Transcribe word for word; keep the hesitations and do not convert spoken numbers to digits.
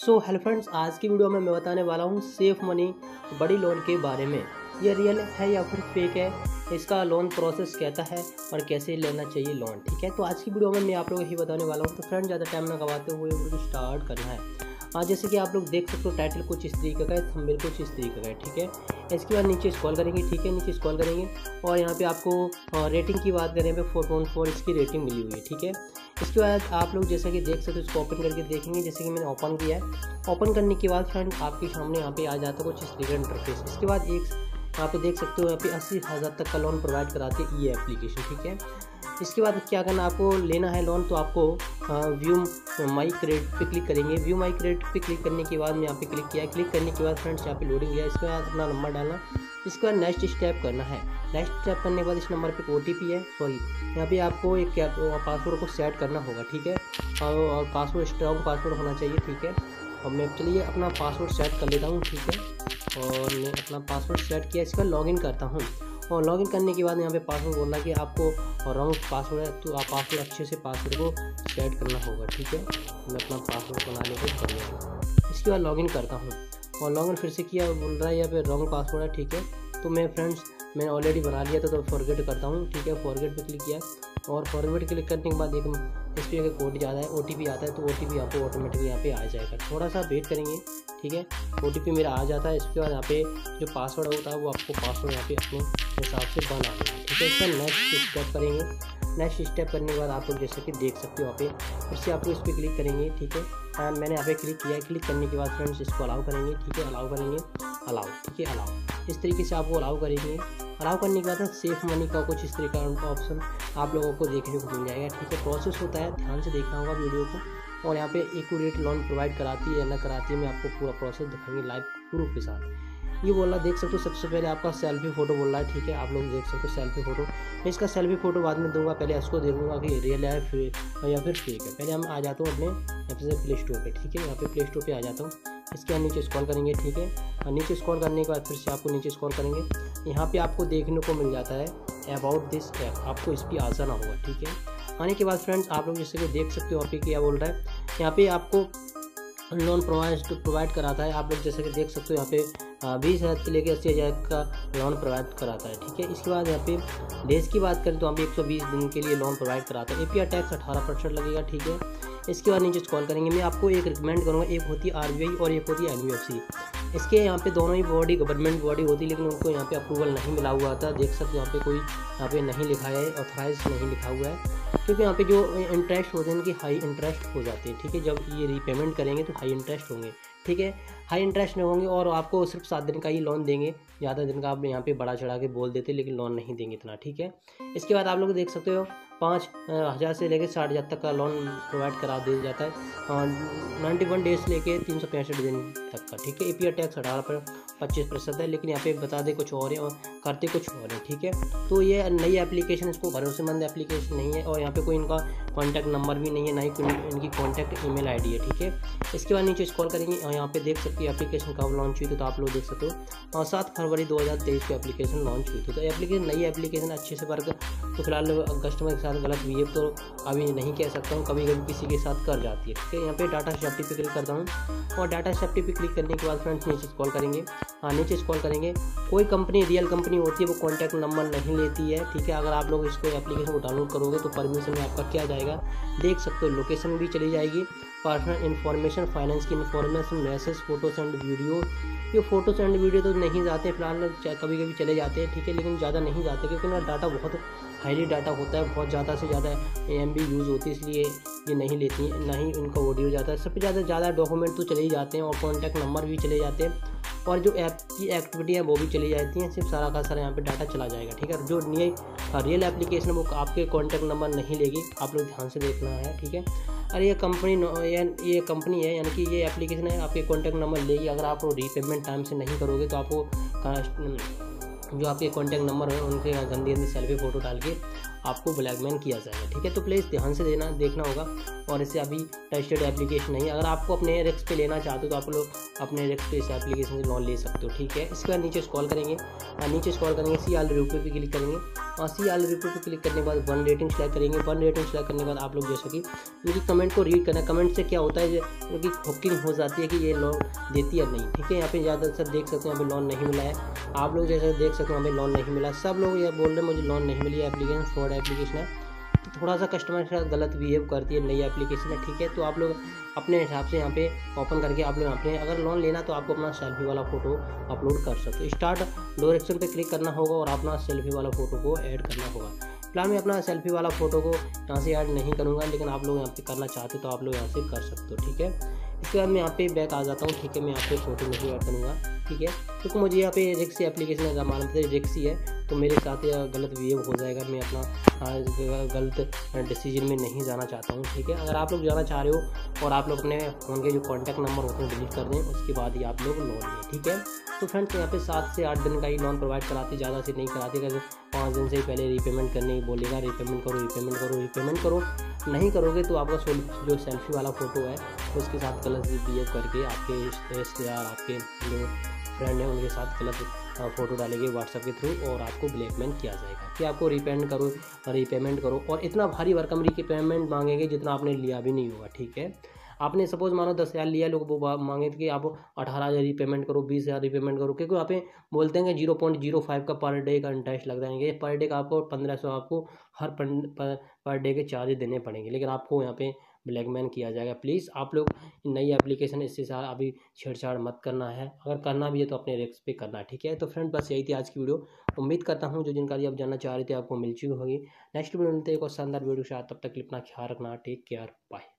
So hello friends, आज की video में मैं बताने वाला हूँ सेफ मनी बड़ी लोन के बारे में। ये रियल है या फिर फेक है, इसका लोन प्रोसेस कहता है और कैसे लेना चाहिए लोन। ठीक है, तो आज की वीडियो में मैं आप लोगों को ही बताने वाला हूँ। तो फ्रेंड्स, ज़्यादा टाइम ना गवाते हुए वीडियो स्टार्ट करना है। आज जैसे कि आप लोग देख सकते हो, टाइटल कुछ इस तरीके का है, थंबनेल कुछ इस तरीके का है। ठीक है, इसके बाद नीचे स्क्रॉल करेंगे। ठीक है, नीचे स्क्रॉल करेंगे और यहाँ पे आपको रेटिंग की बात करें पे फोर पॉइंट फोर इसकी रेटिंग मिली हुई है। ठीक है, इसके बाद आप लोग जैसा कि देख सकते हो, इसको ओपन करके देखेंगे। जैसे कि मैंने ओपन किया है, ओपन करने के बाद फ्रेंड आपके सामने यहाँ पे आ जाता है कुछ इस तरीके इंटरफेस। इसके बाद एक यहाँ पे देख सकते हो, यहाँ पे अस्सी हज़ार तक का लोन प्रोवाइड कराती है ये एप्लीकेशन। ठीक है, इसके बाद क्या करना, आपको लेना है लोन तो आपको व्यू माई क्रेडिट पे क्लिक करेंगे। व्यू माई क्रेडिट पे क्लिक करने के बाद मैं यहाँ पे क्लिक किया। क्लिक करने के बाद फ्रेंड्स यहाँ पे लोडिंग लिया। इसके बाद अपना नंबर डालना। इसके बाद नेक्स्ट स्टेप करना है। नेक्स्ट स्टेप करने के बाद इस नंबर पे ओ टी पी है, सॉरी यहाँ पे आपको एक पासवर्ड को सेट करना होगा। ठीक है, और पासवर्ड स्ट्रॉन्ग पासवर्ड होना चाहिए। ठीक है, और मैं चलिए अपना पासवर्ड सेट कर लेता हूँ। ठीक है, और मैं अपना पासवर्ड सेट किया। इसका लॉगिन करता हूँ और लॉगिन करने के बाद यहाँ पे पासवर्ड बोलना कि आपको रॉन्ग पासवर्ड है, तो आप पासवर्ड अच्छे से पासवर्ड को सेट करना होगा। ठीक है, मैं अपना पासवर्ड बनाने को कर लेता। इसके बाद लॉगिन करता हूँ और लॉगिन फिर से किया, बोल रहा है यहाँ पे रॉन्ग पासवर्ड है। ठीक है, तो मैं फ्रेंड्स मैंने ऑलरेडी बना लिया था, तो फॉरगेट करता हूँ। ठीक है, फॉरगेट पे क्लिक किया और फॉरगेट क्लिक करने के बाद एक इस पर अगर कोड ज़्यादा है, ओ टी पी आता है, तो ओ टी पी आपको ऑटोमेटिकली यहाँ पे आ जाएगा। थोड़ा सा वेट करेंगे। ठीक है, ओ टी पी मेरा आ जाता है। इसके बाद यहाँ पे जो पासवर्ड होता है वो आपको पासवर्ड यहाँ पे अपने हिसाब से बना देना है। ठीक है, इसका नेक्स्ट स्टेप करेंगे। नेक्स्ट स्टेप करने के बाद आप लोग जैसे कि देख सकते हो, यहाँ पे फिर से आप लोग इस पर क्लिक करेंगे। ठीक है, मैंने यहाँ पे क्लिक किया है। क्लिक करने के बाद फ्रेंड्स इसको अलाउ करेंगे। ठीक है, अलाउ करेंगे, अलाउ। ठीक है, अलाउ इस तरीके से आपको अलाउ करेंगे। अलाउ करने के बाद सेफ मनी का कुछ इस तरीके का ऑप्शन आप लोगों को देखने को मिल जाएगा। ठीक है, प्रोसेस होता है, ध्यान से देखना होगा वीडियो को। और यहाँ पे एक्यूरेट लोन प्रोवाइड कराती है या ना कराती है, मैं आपको पूरा प्रोसेस दिखाएंगे लाइव प्रूफ के साथ। ये बोल रहा देख सकते हो, सबसे पहले आपका सेल्फी फोटो बोल रहा है। ठीक है, आप लोग देख सकते हो सेल्फी फोटो। मैं इसका सेल्फी फोटो बाद में दूंगा, पहले इसको देखूंगा कि रियल है फिर या फिर फेक है। पहले हम आ जाता हूँ अपने यहाँ से प्ले स्टोर पे। ठीक है, यहाँ पे प्ले स्टोर पे आ जाता हूँ। इसके बाद नीचे स्क्रॉल करेंगे। ठीक है, और नीचे स्क्रॉल करने के बाद फिर से आपको नीचे स्क्रॉल करेंगे। यहाँ पे आपको देखने को मिल जाता है अबाउट दिस ऐप, आपको इस पर आ जाना होगा। ठीक है, आने के बाद फ्रेंड्स आप लोग जैसे कि देख सकते हो, यहाँ पे क्या बोल रहा है, यहाँ पे आपको लोन प्रोवाइड प्रोवाइड कराता है। आप लोग जैसे कि देख सकते हो, यहाँ पे बीस हज़ार से लेकर अस्सी हज़ार का लोन प्रोवाइड कराता है। ठीक है, इसके बाद यहाँ पे डेज की बात करें तो यहाँ पे एक सौ बीस दिन के लिए लोन प्रोवाइड कराता है। एपीआर टैक्स अठारह परसेंट लगेगा। ठीक है, इसके बाद नीचे कॉल करेंगे। मैं आपको एक रिकमेंड करूँगा, एक होती है आरबीआई और एक होती है एनबीएफसी। इसके यहाँ पे दोनों ही बॉडी गवर्नमेंट बॉडी होती है, लेकिन उनको यहाँ पे अप्रूवल नहीं मिला हुआ था। देख सकते हो यहाँ पे कोई यहाँ पे नहीं लिखा है, ऑथराइज नहीं लिखा हुआ है, क्योंकि यहाँ पे जो इंटरेस्ट होते हैं उनकी हाई इंटरेस्ट हो जाते हैं। ठीक है, जब ये रीपेमेंट करेंगे तो हाई इंटरेस्ट होंगे। ठीक है, हाई इंटरेस्ट नहीं होंगे और आपको सिर्फ सात दिन का ही लोन देंगे। ज़्यादा दिन का आप यहाँ पे बड़ा चढ़ा के बोल देते, लेकिन लोन नहीं देंगे इतना। ठीक है, इसके बाद आप लोग देख सकते हो पाँच हज़ार से लेकर साठ हज़ार तक का लोन प्रोवाइड करा दिया जाता है, नाइन्टी वन डेज लेके तीन सौ पैंसठ दिन तक का। ठीक है, एपीआर टैक्स अठारह पर पच्चीस प्रतिशत है, लेकिन यहाँ पे बता दे कुछ और है और करते कुछ और है। ठीक है, तो ये नई एप्लीकेशन, इसको भरोसेमंद एप्लीकेशन नहीं है और यहाँ पे कोई इनका कॉन्टैक्ट नंबर भी नहीं है, ना ही कोई इनकी कॉन्टैक्ट ईमेल आईडी है। ठीक है, इसके बाद नीचे स्क्रॉल करेंगे और यहाँ पे देख सकते हो एप्लीकेशन कब लॉन्च हुई थी, तो आप लोग देख सकते हो और सात फरवरी दो हज़ार तेईस को एप्लीकेशन लॉन्च हुई थी। तो एप्लीकेशन नई एप्लीकेशन अच्छे से वर्क, तो फिलहाल कस्टमर के साथ गलत बिहेव तो अभी नहीं कह सकता हूँ, कभी कभी किसी के साथ कर जाती है। ठीक है, यहाँ पे डाटा सेफ्टी पे क्लिक करता हूँ और डाटा सेफ्टी पे क्लिक करने के बाद फ्रेंड्स नीचे स्क्रॉल करेंगे। हाँ, नीचे स्क्रॉल करेंगे। कोई कंपनी रियल कंपनी होती है वो कॉन्टैक्ट नंबर नहीं लेती है। ठीक है, अगर आप लोग इसको एप्लीकेशन को डाउनलोड करोगे तो परमिशन में आपका क्या जाएगा, देख सकते हो, लोकेशन भी चली जाएगी, पर्सनल इन्फॉर्मेशन, फाइनेंस की information, message, photos and video. ये फोटोस एंड वीडियो तो नहीं जाते फिलहाल, कभी कभी चले जाते हैं। ठीक है, लेकिन ज़्यादा नहीं जाते क्योंकि ना डाटा बहुत हाईली डाटा होता है, बहुत ज़्यादा से ज़्यादा एम बी यूज़ होती है, इसलिए ये नहीं लेती हैं, ना ही उनका ऑडियो जाता है। सबसे ज़्यादा ज़्यादा डॉक्यूमेंट तो चले ही जाते हैं और कॉन्टैक्ट नंबर भी चले जाते हैं और जो ऐप की एक्टिविटी है वो भी चली जाती हैं। सिर्फ सारा का सारा यहाँ पे डाटा चला जाएगा। ठीक है, जो नई रियल एप्लीकेशन है वो आपके कॉन्टैक्ट नंबर नहीं लेगी, आप लोग ध्यान से देखना है। ठीक है, और ये कंपनी ये कंपनी है, यानी कि ये एप्लीकेशन है, आपके कॉन्टैक्ट नंबर लेगी। अगर आप रीपेमेंट टाइम से नहीं करोगे तो आपको जो आपके कॉन्टैक्ट नंबर है उनके गंदी गंदी सेल्फी फ़ोटो डाल के आपको ब्लैकमेल किया जाएगा, ठीक है। तो प्लीज़ ध्यान से देना देखना होगा, और इससे अभी ट्रस्टेड एप्लीकेशन नहीं है। अगर आपको अपने रिस्क पे लेना चाहते हो तो आप लोग अपने रिस्क पे इस एप्लीकेशन से लोन ले सकते हो, ठीक है। इसके बाद नीचे स्क्रॉल करेंगे, नीचे स्क्रॉल करेंगे, सी आल रिव्यू पे क्लिक करेंगे, और सी आल रिव्यू पे क्लिक करने के बाद वन रेटिंग सेलेक्ट करेंगे। वन रेटिंग सेलेक्ट करने के बाद आप लोग जैसे कि उनकी कमेंट को रीड करना है। कमेंट से क्या होता है, उनकी हुकिंग हो जाती है कि ये लोन देती है नहीं, ठीक है। यहाँ पे ज़्यादातर देख सकते हैं यहाँ पे लोन नहीं मिला है, आप लोग जैसे देख सकते हैं यहाँ पे लोन नहीं मिला। सब लोग ये बोल रहे हैं मुझे लोन नहीं मिली है, एप्लीकेशन फ्रॉड एप्लीकेशन है, तो थोड़ा सा कस्टमर के साथ गलत बिहेव करती है नई एप्लीकेशन है, ठीक है। तो आप लोग अपने हिसाब से यहाँ पे ओपन करके आप लोग यहाँ पे अगर लोन लेना तो आपको अपना सेल्फी वाला फ़ोटो अपलोड कर सकते हो। स्टार्ट डायरेक्शन पे क्लिक करना होगा और अपना सेल्फी वाला फ़ोटो को ऐड करना होगा। फिलहाल मैं अपना सेल्फी वाला फ़ोटो को यहाँ से ऐड नहीं करूँगा, लेकिन आप लोग यहाँ पे करना चाहते हो तो आप लोग यहाँ से कर सकते हो, ठीक है। इसके बाद मैं यहाँ पे बैक आ जाता हूँ, ठीक है। मैं यहाँ पे फ़ोटो नहीं ऐड करूँगा, ठीक है, क्योंकि मुझे यहाँ पे रिक्सी एप्लीकेशन है, मालूम है रिक्सी है, तो मेरे साथ गलत बिहेव हो जाएगा। मैं अपना गलत डिसीजन में नहीं जाना चाहता हूँ, ठीक है। अगर आप लोग जाना चाह रहे हो और आप लोग अपने फ़ोन के जो कॉन्टैक्ट नंबर होते हैं डिलीट कर दें, उसके बाद ही आप लोग लोन लें, ठीक है। तो फ्रेंड्स यहाँ पे सात से आठ दिन का ही लोन प्रोवाइड कराती, ज़्यादा से नहीं कराती। अगर पाँच दिन से ही पहले रीपेमेंट करने ही बोलेगा, रीपेमेंट करो रिपेमेंट करो रिपेमेंट करो, नहीं करोगे तो आपका जो सेल्फी वाला फ़ोटो है उसके साथ गलत बिहेव करके आपके रिश्तेदार, आपके जो फ्रेंड हैं उनके साथ गलत फ़ोटो डालेंगे व्हाट्सएप के थ्रू, और आपको ब्लैकमेल किया जाएगा कि आपको रिपेमेंट करो रिपेमेंट करो, और इतना भारी भरकम की पेमेंट मांगेंगे जितना आपने लिया भी नहीं होगा, ठीक है। आपने सपोज मानो दस हज़ार लिया, लोग वो मांगे थे कि आप अठारह हज़ार रिपेमेंट करो, बीस हज़ार रिपेमेंट करो, क्योंकि वहाँ पे बोलते हैं कि जीरो पॉइंट जीरो फाइव का पर डे का इंटरेस्ट लग जाएंगे। पर डे का आपको पंद्रह सौ आपको हर पर, पर डे के चार्ज देने पड़ेंगे, लेकिन आपको यहाँ पे ब्लैकमेल किया जाएगा। प्लीज़ आप लोग नई एप्लीकेशन इससे सारा अभी छेड़छाड़ मत करना है, अगर करना भी है तो अपने रिस्क पे करना है, ठीक है। तो फ्रेंड बस यही थी आज की वीडियो। उम्मीद करता हूँ जो जानकारी आप जानना चाह रहे थे आपको मिल चुकी होगी। नेक्स्ट वीडियो मिलते हैं एक और शानदार वीडियो के साथ, तब तक अपना ख्याल रखना, टेक केयर, बाय।